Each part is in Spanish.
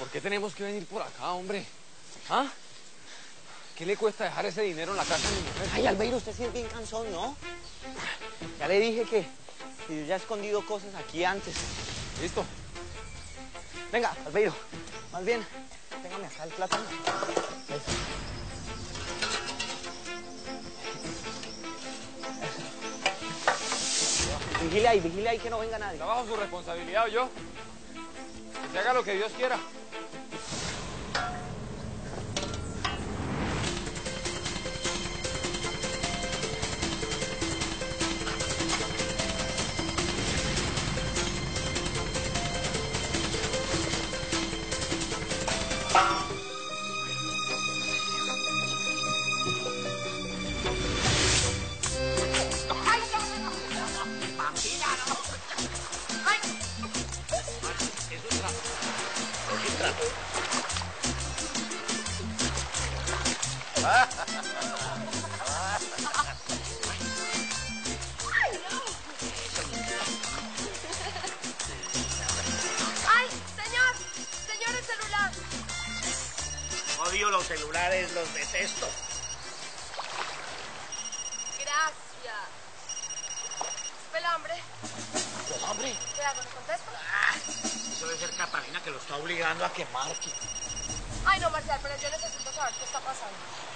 qué tenemos que venir por acá, hombre? ¿Ah? ¿Qué le cuesta dejar ese dinero en la casa de mi mujer? Ay, Albeiro, usted sí es bien cansón, ¿no? Ya le dije que yo ya he escondido cosas aquí antes. ¿Listo? Venga, Albeiro, más bien, téngame acá el plátano. Eso. Vigile ahí que no venga nadie. Está bajo su responsabilidad, ¿o yo? Que se haga lo que Dios quiera. Odio los celulares, los detesto. Gracias. Pelambre. ¿Hombre? ¿Qué hago? ¿Le contesto? Eso debe ser Catalina que lo está obligando a que marque. Ay, no, Marcial, pero yo necesito saber qué está pasando.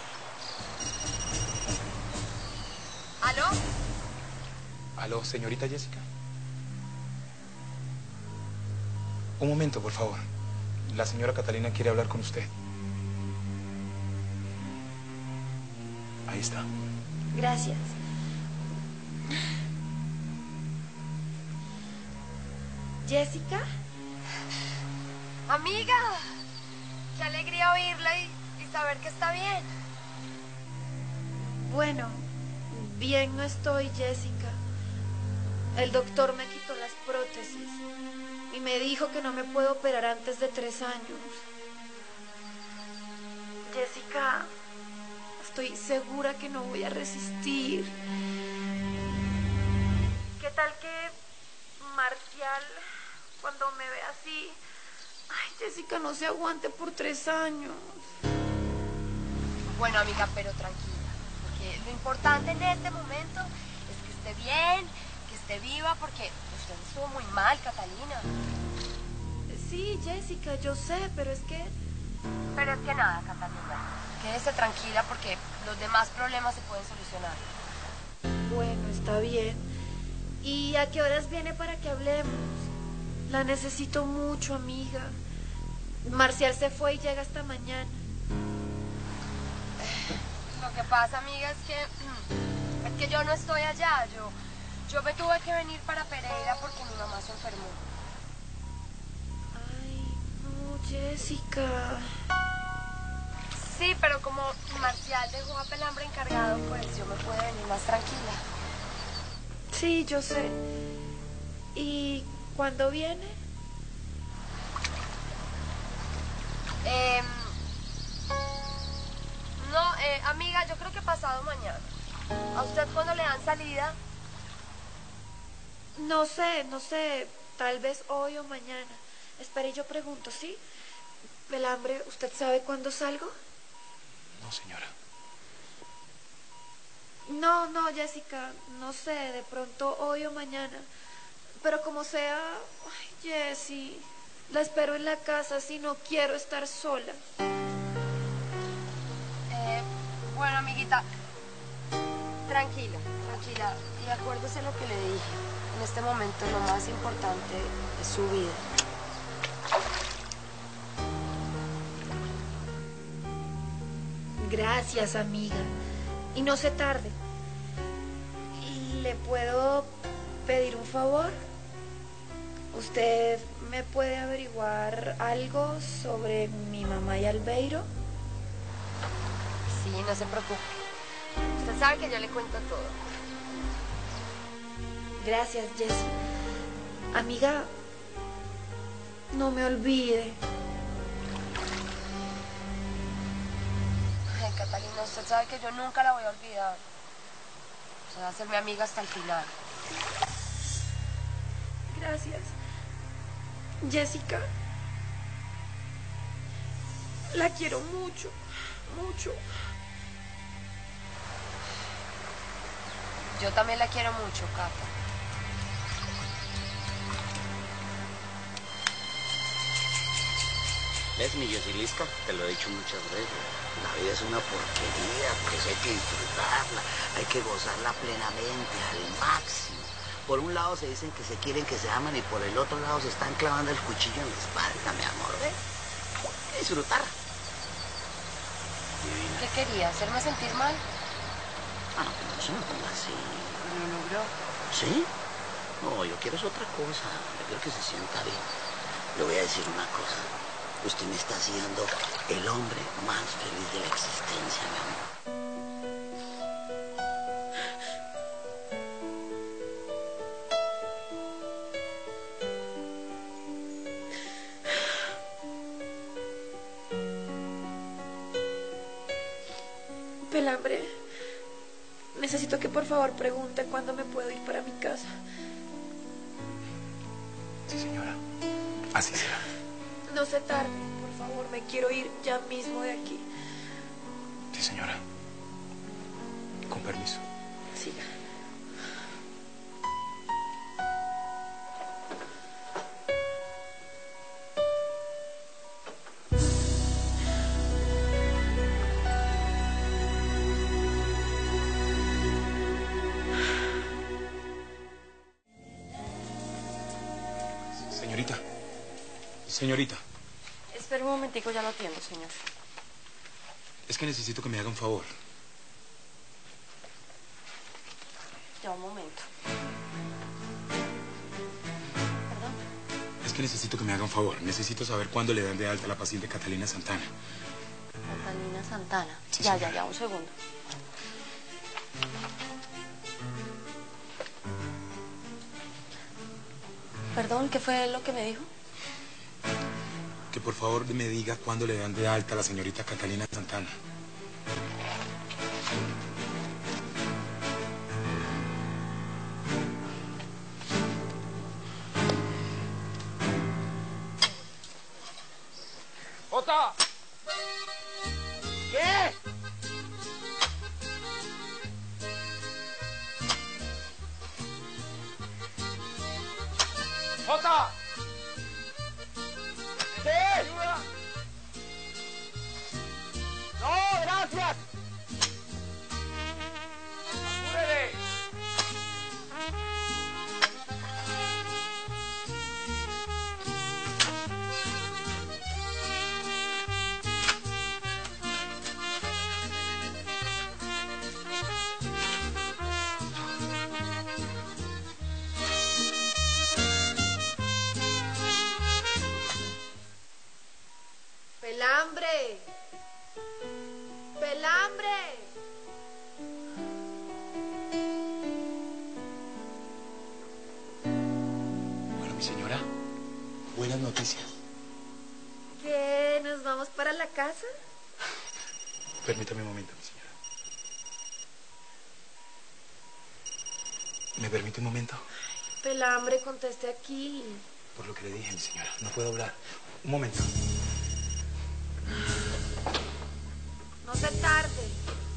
¿Aló? Aló, señorita Jessica. Un momento, por favor. La señora Catalina quiere hablar con usted. Ahí está. Gracias. ¿Jessica? Amiga, qué alegría oírla y saber que está bien. Bueno, bien no estoy, Jessica. El doctor me quitó las prótesis y me dijo que no me puedo operar antes de 3 años. Jessica, estoy segura que no voy a resistir. ¿Qué tal que Marcial, cuando me ve así, ay, Jessica, no se aguante por 3 años? Bueno, amiga, pero tranquila, porque lo importante en este momento es que esté bien, que esté viva, porque usted estuvo muy mal, Catalina. Sí, Jessica, yo sé, pero es que... Pero es que nada, Catalina, quédese tranquila porque los demás problemas se pueden solucionar. Bueno, está bien. ¿Y a qué horas viene para que hablemos? La necesito mucho, amiga. Marcial se fue y llega hasta mañana. Lo que pasa, amiga, es que yo no estoy allá. Yo me tuve que venir para Pereira porque mi mamá se enfermó. Ay, no, Jessica. Sí, pero como Marcial dejó a Pelambre encargado, pues yo me puedo venir más tranquila. Sí, yo sé. ¿Y cuándo viene? No, amiga, yo creo que pasado mañana. ¿A usted cuándo le dan salida? No sé. Tal vez hoy o mañana. Espere, yo pregunto, ¿sí? Pelambre, ¿usted sabe cuándo salgo? No, señora. No, Jessica, no sé, de pronto hoy o mañana. Pero como sea, ay, Jessie, la espero en la casa si no quiero estar sola. Bueno, amiguita, tranquila. Y acuérdese lo que le dije. En este momento lo más importante es su vida. Gracias, amiga. Y no se tarde. ¿Le puedo pedir un favor? ¿Usted me puede averiguar algo sobre mi mamá y Albeiro? Sí, no se preocupe. Usted sabe que yo le cuento todo. Gracias, Jessie. Amiga, no me olvide. Ay, Catalina, usted sabe que yo nunca la voy a olvidar. Usted va a ser mi amiga hasta el final. Gracias. Jessica. La quiero mucho, mucho. Yo también la quiero mucho, Cata. ¿Ves, mi Yosilisca? Te lo he dicho muchas veces. La vida es una porquería, por eso hay que disfrutarla. Hay que gozarla plenamente, al máximo. Por un lado se dicen que se quieren, que se aman, y por el otro lado se están clavando el cuchillo en la espalda, mi amor, ¿ves? Hay que disfrutar. Divina. ¿Qué quería? ¿Hacerme sentir mal? Ah, no, no se me ponga así. ¿Lo logró? ¿Sí? No, yo quiero es otra cosa. Yo quiero que se sienta bien. Le voy a decir una cosa. Usted me está haciendo el hombre más feliz de la existencia, mi amor. Pelambre, necesito que por favor pregunte cuándo me puedo ir para mi casa. Sí, señora. Así será. No se tarde, por favor, me quiero ir ya mismo de aquí. Sí, señora. Con permiso. Siga. Señorita. Señorita. Espera un momentico, ya lo atiendo, señor. Es que necesito que me haga un favor. Ya, un momento. ¿Perdón? Es que necesito que me haga un favor. Necesito saber cuándo le dan de alta a la paciente Catalina Santana. Catalina Santana. Sí, ya, señora. un segundo. Perdón, ¿qué fue lo que me dijo? Que por favor me diga cuándo le dan de alta a la señorita Catalina Santana. ¡Jota! ¿Qué? ¡Jota! ¿Qué? ¡Ayuda! No, gracias. ¡Apúrele! Pelambre. Pelambre. Bueno, mi señora, buenas noticias. ¿Qué? ¿Nos vamos para la casa? Permítame un momento, mi señora. ¿Me permite un momento? Pelambre, conteste aquí. Por lo que le dije, mi señora, no puedo hablar. Un momento. No se tarde.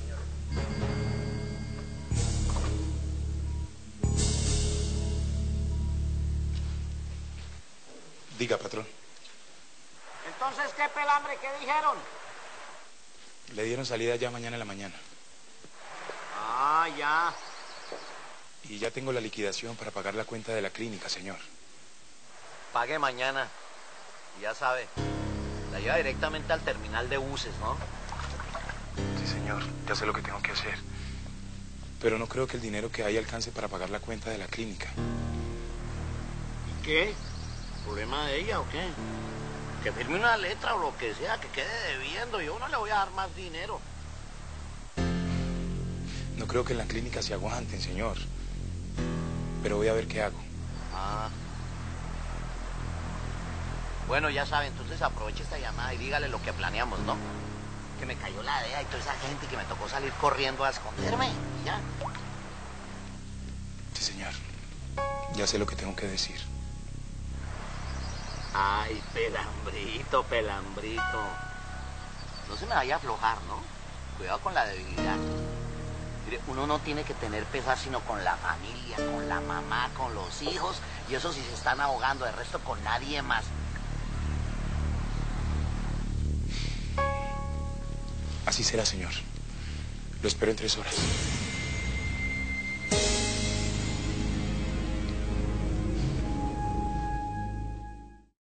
Diga, patrón. Entonces, ¿qué, Pelambre? ¿Qué dijeron? Le dieron salida ya mañana en la mañana. Ah, ya. Y ya tengo la liquidación para pagar la cuenta de la clínica, señor. Pague mañana. Y ya sabe, la lleva directamente al terminal de buses, ¿no? Sí, señor, ya sé lo que tengo que hacer. Pero no creo que el dinero que hay alcance para pagar la cuenta de la clínica. ¿Y qué? ¿Problema de ella o qué? Que firme una letra o lo que sea, que quede debiendo. Yo no le voy a dar más dinero. No creo que en la clínica se aguanten, señor. Pero voy a ver qué hago. Ah. Bueno, ya sabe, entonces aproveche esta llamada y dígale lo que planeamos, ¿no? Que me cayó la DEA y toda esa gente, que me tocó salir corriendo a esconderme. Ya. Sí, señor. Ya sé lo que tengo que decir. Ay, Pelambrito, Pelambrito. No se me vaya a aflojar, ¿no? Cuidado con la debilidad. Mire, uno no tiene que tener pesar sino con la familia, con la mamá, con los hijos, y eso si se están ahogando, de resto con nadie más. Así será, señor. Lo espero en 3 horas.